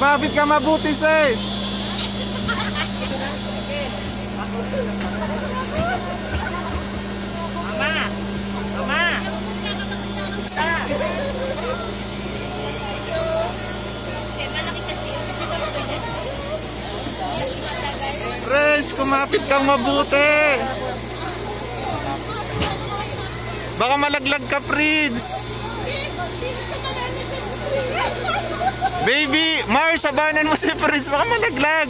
Kumapit ka mabuti, sis. Mama! Mama! Prince, kumapit kang mabuti. Baka malaglag ka, Prince. Baby, Mars, sabanan mo si Prince. Baka malaglag.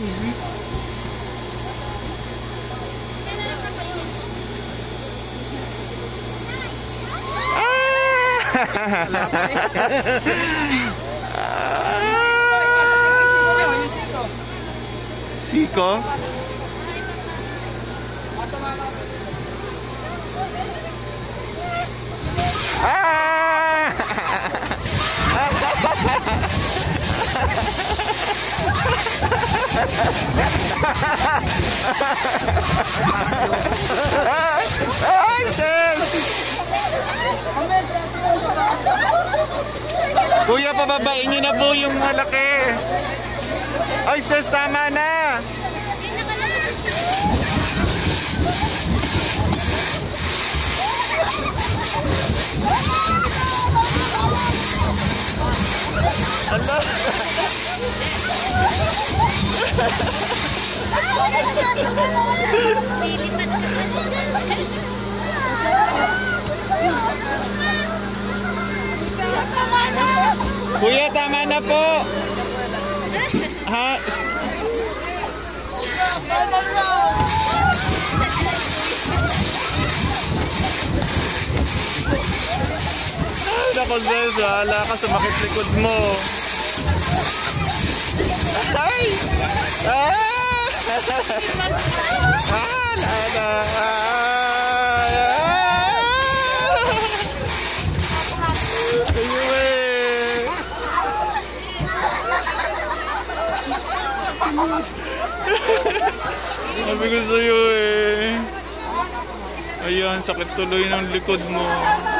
Siko? Ay, sis! Kuya, pababain nyo na po yung malaki. Ay, sis, tama na. Allah. Kuya, tama na po. Ha? Ay, naku, sis, wala ka, sumakit likod mo. Ay! Ah! Ah! Lada! Sabi ko sa'yo eh. Ayan, sakit tuloy ng likod mo.